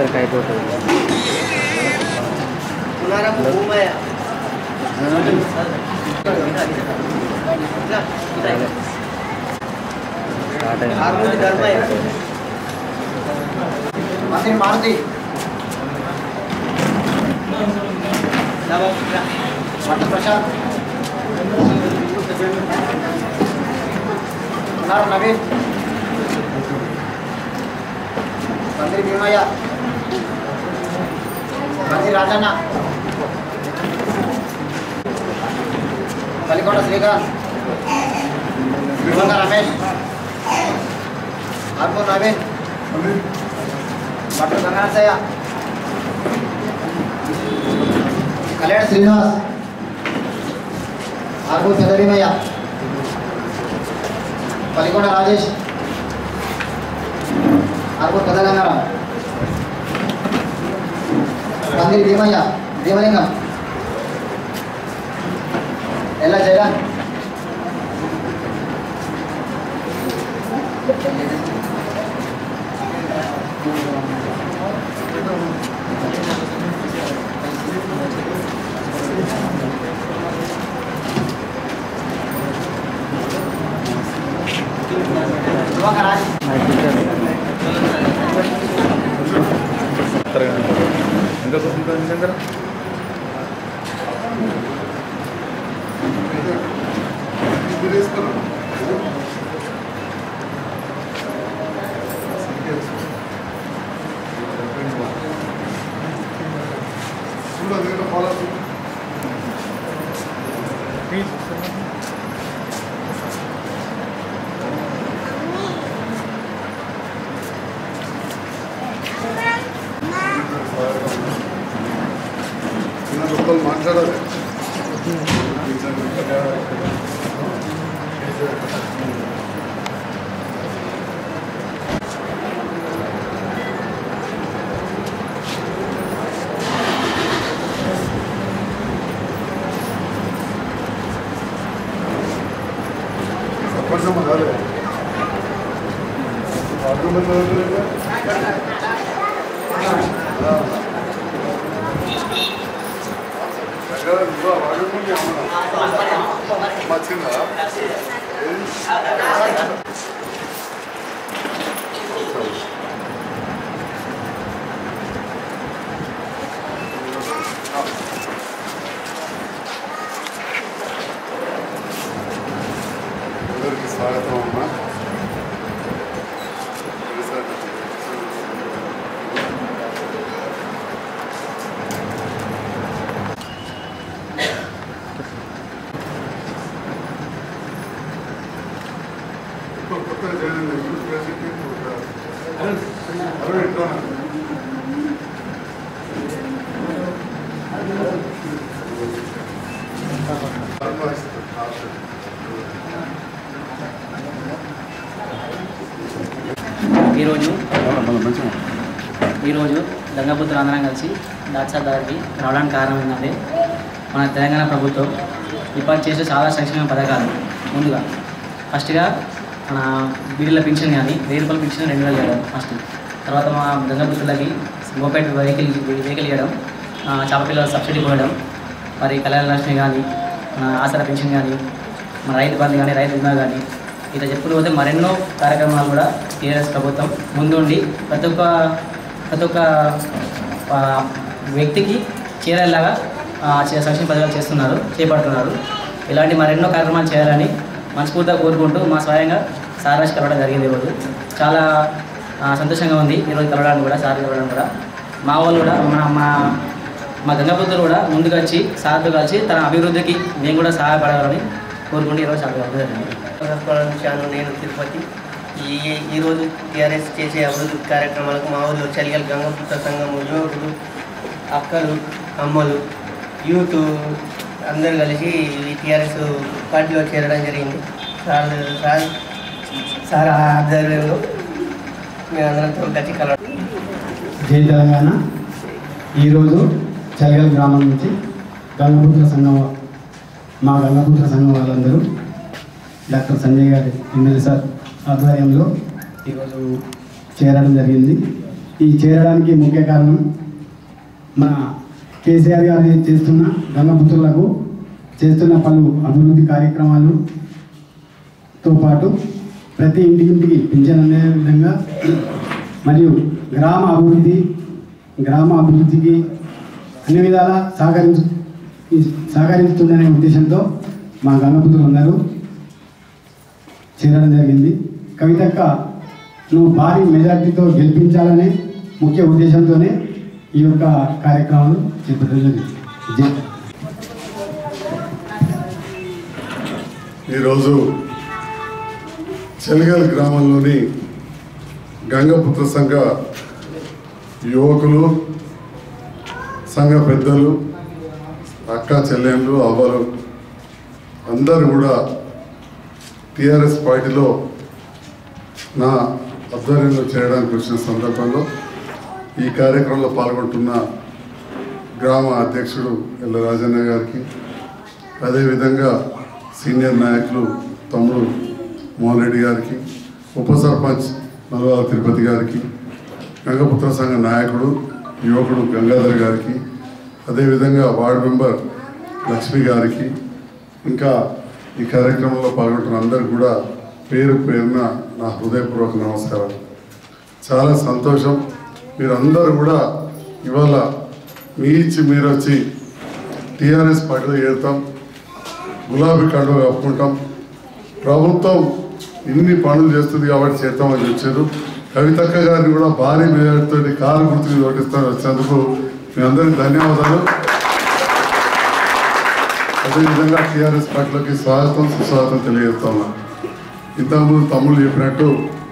అందరికి అయిపోతుంది. మారుతి ప్రశాంత్ నవీన్ మంత్రి భీమయ్య మంత్రి రాజన్న పల్లికొండ శ్రీకాంత్ రమేష్ ఆర్మూర్ నవీన్ భట్టు గంగాశయ్య కళ్యాణ శ్రీనివాస్ ఆర్మూర్ పెదభీమయ్య పల్లికొండ రాజేష్ ఆర్మూర్ పెదగంగారాం మందిరి భీమయ్య భీమలింగం ఎలా జయరాం మాట్లాడాలి. సపర్సమ్మ కాదు అందరికీ స్వాగతం అమ్మా. కొత్తగా జాయిన్ ఈరోజు గంగాపుత్రులు అందరం కలిసి డాక్టర్ దగ్గరికి రావడానికి కారణం ఏంటంటే మన తెలంగాణ ప్రభుత్వం ఏర్పాటు చేసే చాలా సంక్షేమ పథకాలు. ముందుగా ఫస్ట్గా మన బీడీల పింఛన్ కానీ 1000 రూపాయల పింఛన్ 2000 చేయడం ఫస్ట్. తర్వాత మా గంగాపుత్రులకి గోపేట వెహికల్ ఇవ్వడం, చేపపిల్లల సబ్సిడీ పోయడం, మరి కళ్యాణ లక్ష్మి కానీ, మన ఆసరా పింఛన్ కానీ, మన రైతు బంధు కానీ, రైతు బీమా కానీ, ఇట్లా చెప్పుకుంటూ పోతే మరెన్నో కార్యక్రమాలు కూడా టీఆర్ఎస్ ప్రభుత్వం ముందుండి ప్రతి ఒక్క వ్యక్తికి చేరేలాగా సంక్షేమ పథకాలు చేపడుతున్నారు. ఇలాంటి మరెన్నో కార్యక్రమాలు చేయాలని మనస్ఫూర్తిగా కోరుకుంటూ మా స్వయంగా సార్ రాజు కలవడం జరిగింది. ఈరోజు చాలా సంతోషంగా ఉంది. ఈరోజు కలవడానికి కూడా, సార్ కలవడం కూడా, మా వాళ్ళు కూడా మా గంగాపుత్రులు కూడా ముందుకు వచ్చి సార్తో కలిసి తన అభివృద్ధికి మేము కూడా సహాయపడాలని కోరుకుంటూ ఈరోజు చాలా జరిగింది. నేను తిరుపతి. ఈరోజు టీఆర్ఎస్ చేసే అభివృద్ధి కార్యక్రమాలకు మా ఊళ్ళో చలిగల గంగాపుత్ర సంఘం యువకులు, అక్కలు, అమ్మలు, యూత్ అందరూ కలిసి ఈ టీఆర్ఎస్ పార్టీలో చేరడం జరిగింది. సార్ ఆధ్వర్యంలో మేమందరం కలిసి కలవడం. జై తెలంగాణ. ఈరోజు చలిగల గ్రామం నుంచి గంగాపుత్ర సంఘం వాళ్ళందరూ డాక్టర్ సంజయ్ గారి ఎమ్మెల్యే సార్ ఆధ్వర్యంలో ఈరోజు చేరడం జరిగింది. ఈ చేరడానికి ముఖ్య కారణం మన కేసీఆర్ గారు చేస్తున్న గంగపుత్రులకు చేస్తున్న పలు అభివృద్ధి కార్యక్రమాలతో పాటు ప్రతి ఇంటికి పింఛన్ అందే విధంగా మరియు గ్రామ అభివృద్ధికి అన్ని విధాలా సహకరిస్తుందనే ఉద్దేశంతో మా గంగపుత్రులు అందరూ చేరడం జరిగింది. కవితక్క నువ్వు భారీ మెజార్టీతో గెలిపించాలనే ముఖ్య ఉద్దేశంతోనే ఈ యొక్క కార్యక్రమాలు చేపట్టడం. ఈరోజు చెలిగల్ గ్రామంలోని గంగపుత్ర సంఘ యువకులు, సంఘ పెద్దలు, అక్క చెల్లెళ్ళు, అవ్వలు అందరూ కూడా టీఆర్ఎస్ పార్టీలో నా ఆధ్వర్యంలో చేయడానికి వచ్చిన సందర్భంలో ఈ కార్యక్రమంలో పాల్గొంటున్న గ్రామ అధ్యక్షుడు ఎల్ల రాజన్న గారికి, అదేవిధంగా సీనియర్ నాయకులు తమ్ముడు మోహన్ రెడ్డి గారికి, ఉప సర్పంచ్ నల్వాల తిరుపతి గారికి, గంగపుత్ర సంఘ నాయకుడు యువకుడు గంగాధర్ గారికి, అదేవిధంగా వార్డు మెంబర్ లక్ష్మి గారికి, ఇంకా ఈ కార్యక్రమంలో పాల్గొంటున్న అందరికి కూడా పేరు పేరున నా హృదయపూర్వక నమస్కారాలు. చాలా సంతోషం. మీరందరూ కూడా ఇవాళ మీరు వచ్చి టీఆర్ఎస్ పార్టీలో చేరుతాం, గులాబీ కండువ కప్పుకుంటాం, ప్రభుత్వం ఇన్ని పనులు చేస్తుంది కాబట్టి చేస్తామని వచ్చారు. కవితక్క గారిని కూడా భారీ మెజార్టీతో కారు గుర్తుకు ఓటిస్తాను వచ్చినందుకు మీ అందరికీ ధన్యవాదాలు. అదేవిధంగా టీఆర్ఎస్ పార్టీలోకి స్వాగతం సుస్వాగతం తెలియజేస్తా ఉన్నా. ఇంతకుముందు తమ్ముళ్ళు చెప్పినట్టు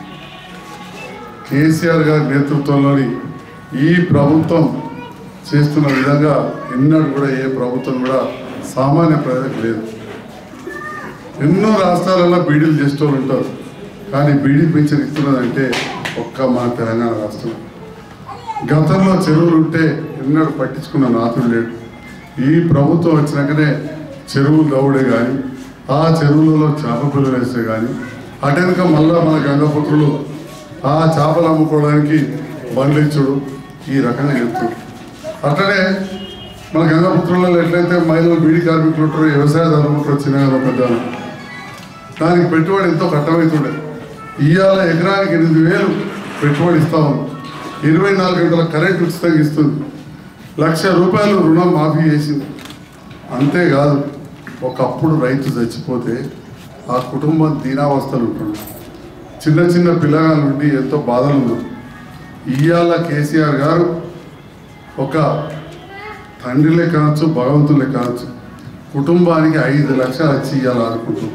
కేసీఆర్ గారి నేతృత్వంలోని ఈ ప్రభుత్వం చేస్తున్న విధంగా ఎన్నడూ కూడా ఏ ప్రభుత్వం కూడా సామాన్య ప్రజలకు లేదు. ఎన్నో రాష్ట్రాలలో బీడీలు చేసేవాళ్ళు ఉంటారు, కానీ బీడీ పెన్షన్ ఇస్తున్నదంటే ఒక్క మన తెలంగాణ రాష్ట్రం. గతంలో చెరువులు ఉంటే ఎన్నడూ పట్టించుకున్న నాతుడు లేడు. ఈ ప్రభుత్వం వచ్చినాకనే చెరువులు దౌడే కానీ, ఆ చెరువులలో చేప పిల్లలు వేస్తే కానీ, అటెనక మళ్ళా మన గంగపుత్రులు ఆ చేపలు అమ్ముకోవడానికి బండ్లు ఇచ్చుడు ఈ రకంగా చెప్తారు. అట్లనే మన గంగపుత్రులలో ఎట్లయితే మహిళలు బీడీ కార్మికులు ఉంటారో, వ్యవసాయదారులు ఉంటారో, చిన్న పెద్ద దానికి పెట్టుబడి ఎంతో కట్టమవుతుండే. ఇవాళ ఎకరానికి 8,000 పెట్టుబడి ఇస్తా ఉంది. 24 గంటల కరెంట్ ఉచితంగా ఇస్తుంది. ₹1,00,000 రుణం మాఫీ చేసింది. అంతేకాదు, ఒకప్పుడు రైతు చచ్చిపోతే ఆ కుటుంబం దీనావస్థలు ఉంటుంది. చిన్న చిన్న పిల్లగాళ్ళ నుండి ఎంతో బాధలు ఉన్నారు. ఇవాళ కేసీఆర్ గారు ఒక తండ్రిలే కావచ్చు, భగవంతులే కావచ్చు, కుటుంబానికి 5 లక్షలు వచ్చి ఇవాళ ఆడుకుంటున్నారు.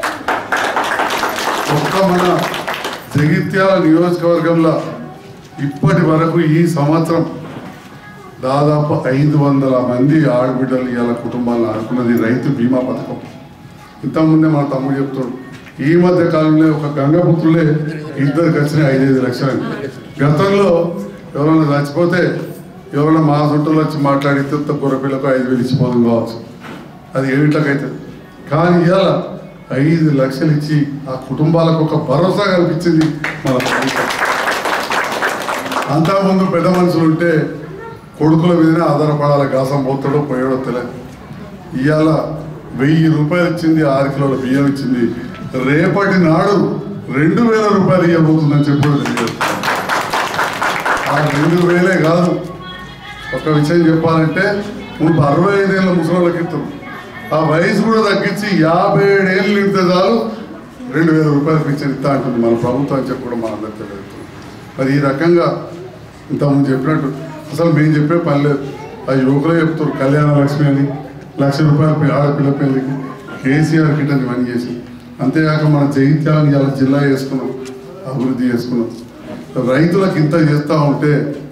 ఒక్క మన జగిత్యాల నియోజకవర్గంలో ఇప్పటి వరకు ఈ సంవత్సరం దాదాపు 500 మంది ఆడబిడ్డలు ఇవాళ కుటుంబాలను ఆడుకున్నది రైతు బీమా పథకం. ఇంతకుముందే మన తమ్ముడు చెప్తాడు, ఈ మధ్య కాలంలో ఒక గంగపుత్రులే ఇద్దరికి వచ్చినాయి 5-5 లక్షలు. గతంలో ఎవరైనా చచ్చిపోతే ఎవరైనా మా చుట్టూలు వచ్చి మాట్లాడితే గొర్రెపిల్లకు 5,000 ఇచ్చిపోదు కావచ్చు, అది ఏమిట్లకైతే. కానీ ఇవాళ 5 లక్షలు ఇచ్చి ఆ కుటుంబాలకు ఒక భరోసా కల్పించింది మన ప్రభుత్వం. అంతకుముందు పెద్ద మనుషులు ఉంటే కొడుకుల మీదనే ఆధారపడాలి, గాసం పోతాడో పోయాడో తెలియదు. ఇవాళ 1,000 రూపాయలు ఇచ్చింది, 6 కిలోల బియ్యం ఇచ్చింది. రేపటి నాడు 2,000 రూపాయలు ఇవ్వబోతుందని చెప్పడం తెలియదు. ఆ 2,000 కాదు, ఒక విషయం చెప్పాలంటే ఇప్పుడు 65 ఏళ్ళ ముసలిళ్ళకి ఇస్తారు. ఆ వయసు కూడా తగ్గించి 57 ఏళ్ళు నిండితే చాలు 2,000 రూపాయలు పింఛన్ ఇస్తా అంటుంది మన ప్రభుత్వం అని చెప్పి కూడా మా అందరికి తెలియదు. మరి ఈ రకంగా ఇంతకుముందు చెప్పినట్టు అసలు మేము చెప్పే పని లేదు. ఆ యువకులే చెప్తారు కళ్యాణ లక్ష్మి అని, ₹1,00,000 ఆడపిల్ల పెళ్ళికి కేసీఆర్ కిట్ అని ఇవన్నీ చేసి. అంతేకాక మన జగిత్యాలని ఇలా జిల్లా చేసుకున్నాం, అభివృద్ధి చేసుకున్నాం. రైతులకు ఇంత చేస్తూ ఉంటే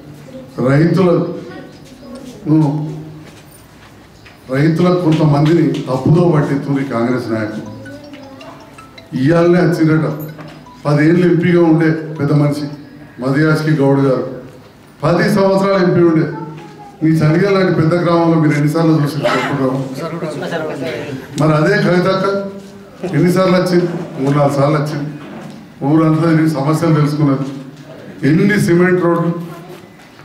రైతులకు కొంతమందిని తప్పుదో పట్టిస్తుంది కాంగ్రెస్ నాయకులు. ఇవాళనే వచ్చిందట 10 ఏళ్ళు ఎంపీగా ఉండే పెద్ద మనిషి మదియాజ్కి గౌడ్ గారు 10 సంవత్సరాలు ఎంపీ ఉండే. మీ చలిగల్ లాంటి పెద్ద గ్రామంలో మీరు ఎన్నిసార్లు చూసి చెప్పుకుంటారు? మరి అదే కవితక్క ఎన్నిసార్లు వచ్చింది? 3-4 సార్లు వచ్చింది. ఊరంతా సమస్యలు తెలుసుకున్నది. ఎన్ని సిమెంట్ రోడ్లు,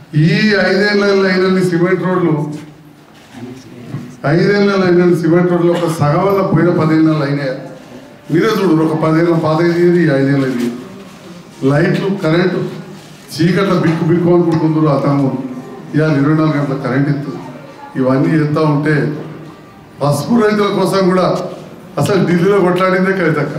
ఈ 5 ఏళ్ళలో అయిన సిమెంట్ రోడ్లు 5 ఏళ్ళలో అయిన సిమెంట్ రోడ్లు ఒక సగం వల్ల పోయిన 10 ఏళ్ళు అయినాయి. మీరే చూడరు, ఒక 10 ఏళ్ళ పాత ఇది 5 ఏళ్ళు ఇది. లైట్లు కరెంటు చీకట్ల బిక్కు బిక్కు అనుకుంటుండ్రు అతను ఇవాళ 24 గంటల కరెంట్ ఇస్తుంది. ఇవన్నీ చేస్తూ ఉంటే పసుపు రైతుల కోసం కూడా అసలు ఢిల్లీలో కొట్లాడిందే కవితక్క.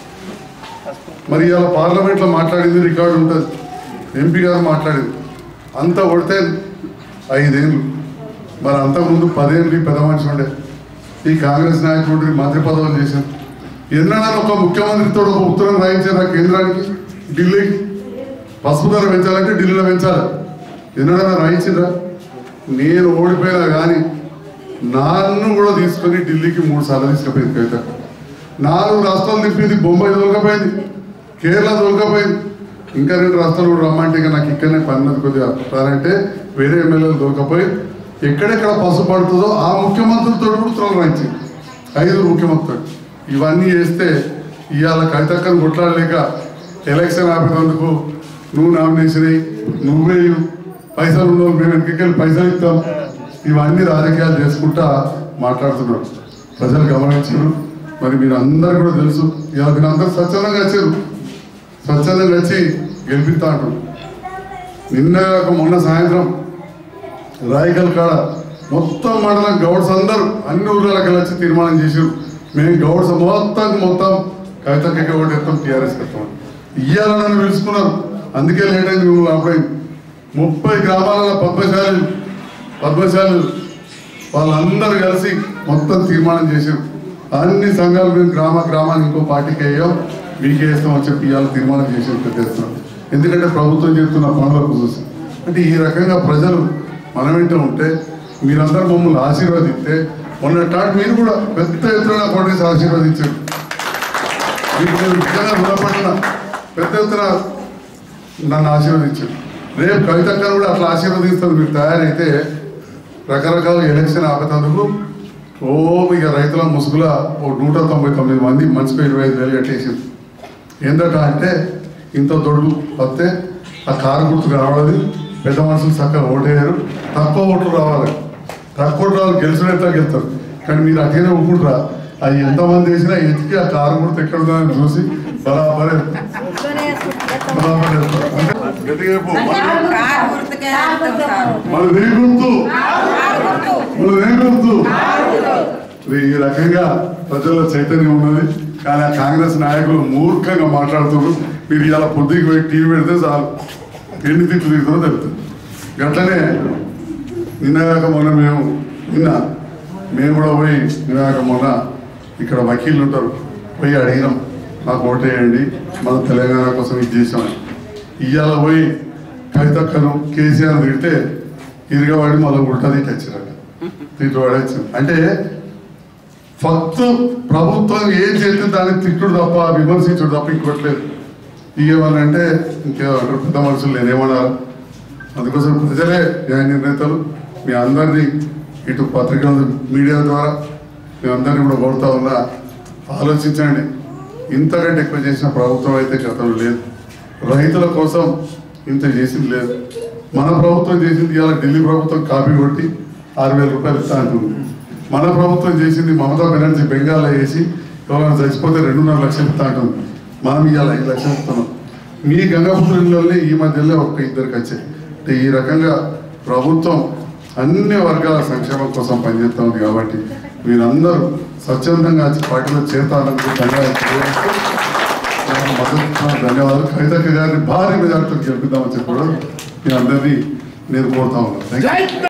మరి ఇవాళ పార్లమెంట్లో మాట్లాడింది రికార్డు ఉంటుంది, ఎంపీ గారు మాట్లాడింది. అంతా కొడితే 5 ఏళ్ళు, మరి అంతకుముందు 10 ఏళ్ళు పెద్ద మనిషి ఉండే. ఈ కాంగ్రెస్ నాయకుడు మంత్రి పదవులు చేశారు. ఎన్నడన్నా ఒక ముఖ్యమంత్రితో ఒక ఉత్తరం రాయించారా కేంద్రానికి, ఢిల్లీకి? పసుపు ధర పెంచాలంటే ఢిల్లీలో పెంచాలి. ఎన్నడన్నా రాయించిందా? నేను ఓడిపోయినా కానీ నన్ను కూడా తీసుకొని ఢిల్లీకి 3 సార్లు తీసుకుపోయింది కవిత. 4 రాష్ట్రాలు తిప్పింది. బొంబాయి తోలుకపోయింది, కేరళ తోలుకపోయింది, ఇంకా 2 రాష్ట్రాలు కూడా రమ్మంటే ఇక నాకు ఇక్కడనే పన్నది కొద్దిగా అంటే వేరే ఎమ్మెల్యేలు తోలుకపోయి ఎక్కడెక్కడ పసుపు పడుతుందో ఆ ముఖ్యమంత్రులతో కూడా ఉత్తరాలు రాయించింది. 5 ముఖ్యమంత్రులు. ఇవన్నీ చేస్తే ఇవాళ కవితక్కను కొట్లాడలేక ఎలక్షన్ ఆపేందుకు నువ్వు నామినేషన్ అయ్యి నువ్వే పైసలు ఉండవు, మేము వెనకెళ్ళి పైసలు ఇస్తాం, ఇవన్నీ రాజకీయాలు చేసుకుంటా మాట్లాడుతున్నారు. ప్రజలు గమనించారు. మరి మీరు అందరూ కూడా తెలుసు, ఇవాళ మీరు అందరూ స్వచ్ఛందంగా వచ్చారు, స్వచ్ఛందంగా వచ్చి గెలిపిస్తా అంటారు. నిన్న మొన్న సాయంత్రం రాయకల్ కాడ మొత్తం మండలం గౌడ్స్ అందరూ అన్ని ఊర్లకి వచ్చి తీర్మానం చేశారు, మేము గౌడ్స్ మొత్తం కవితకి ఒకటి ఎత్తాం, టీఆర్ఎస్ ఎత్తాం. ఇయ్యాల నన్ను పిలుచుకున్నారు, అందుకే లేట్ అయింది. మిమ్మల్ని అప్పుడైంది 30 గ్రామాలలో పద్మశాలు వాళ్ళందరూ కలిసి మొత్తం తీర్మానం చేశారు. అన్ని సంఘాలు మేము గ్రామానికి ఇంకో పార్టీకి అయ్యాం, మీకే వేస్తామని చెప్పి ఇవాళ తీర్మానం చేసి పెట్టేస్తున్నాం. ఎందుకంటే ప్రభుత్వం చేస్తున్న పనులకు చూసి అంటే ఈ రకంగా ప్రజలు మన వెంట ఉంటే మీరందరూ మమ్మల్ని ఆశీర్వదిస్తే మొన్న టాట్ మీరు కూడా పెద్ద ఎత్తున కొట్టేసి ఆశీర్వదించారు. మీకు నేను నిజంగా రుణపడిన, పెద్ద ఎత్తున నన్ను ఆశీర్వదించారు. రేపు కవితక్కను కూడా అట్లా ఆశీర్వదిస్తారు. మీరు తయారైతే రకరకాల ఎలక్షన్ ఆపేందుకు ఇక రైతుల ముసుగుల 199 మంది మంచిగా 25,000 కట్టేసింది. ఏందట అంటే ఇంత దొడ్డు వస్తే ఆ కారు గుర్తు రావాలి, పెద్ద మనుషులు చక్కగా ఓటేయారు, తక్కువ ఓట్లు రావాలి, తక్కువ ఓట్లు రావాలి, గెలిచినట్లా గెలుస్తారు. కానీ మీరు అట్లనే ఒప్పుకుంటారా? అది ఎంతమంది వేసినా ఎత్తికి ఆ కారు గుర్తు ఎక్కడ ఉందని చూసి బరాబర్ ఈ రకంగా ప్రజల్లో చైతన్యం ఉన్నది. కానీ ఆ కాంగ్రెస్ నాయకులు మూర్ఖంగా మాట్లాడుతున్నారు. మీరు ఇలా పొద్దుకి పోయి టీవీ పెడితే చాలు ఎన్ని తిట్లు తిరుగుతుందో తెలుస్తుంది. గట్లనే నిన్నగాక మొన్న మేము కూడా పోయి నిన్నగాక మొన్న ఇక్కడ వకీళ్ళు ఉంటారు, పోయి అడిగినాం, మాకు ఓటేయండి, మన తెలంగాణ కోసం ఇది చేసామని. ఇవాళ పోయి కవితక్కను కేసీఆర్ తిడితే ఇరగవాడి మళ్ళీ ఉల్టాది తెచ్చారట, తిట్టు వాడచ్చు. అంటే ఫస్ట్ ప్రభుత్వం ఏం చేస్తే దాన్ని తిట్టుడు తప్ప విమర్శించుడు తప్ప ఇంకోట్లేదు. ఇవేమనంటే ఇంకేమంటారు, పెద్ద మనుషులు నేనేమన్నారు. అందుకోసం ప్రజలే న్యాయ నిర్ణేతలు. మీ అందరినీ ఇటు పత్రికల మీడియా ద్వారా మీ అందరినీ కూడా కోరుతా ఉన్నా, ఆలోచించండి. ఇంతకంటే ఎక్కువ చేసిన ప్రభుత్వం అయితే గతంలో లేదు. రైతుల కోసం ఇంత చేసింది లేదు. మన ప్రభుత్వం చేసింది ఇవాళ ఢిల్లీ ప్రభుత్వం కాపీ కొట్టి 6,000 రూపాయలు ఇస్తా అంటుంది. మన ప్రభుత్వం చేసింది మమతా బెనర్జీ బెంగాల్లో వేసి ఎవరైనా చచ్చిపోతే 2.5 లక్షలు ఇస్తా అంటుంది. మనం ఇవాళ 5 లక్షలు ఇస్తున్నాం. మీ గంగాపుత్రుల్లోనే ఈ మధ్యలో 1-2 వచ్చాయి. అంటే ఈ రకంగా ప్రభుత్వం అన్ని వర్గాల సంక్షేమం కోసం పనిచేస్తూ ఉంది. కాబట్టి మీరందరూ స్వచ్ఛందంగా వచ్చి పార్టీలో చేరుతారని ధన్యవాదాలు. కవితక్క గారిని భారీ మెజార్టీతో గెలిపిద్దామని చెప్పి కూడా మీ అందరినీ నేను కోరుతా ఉన్నాను.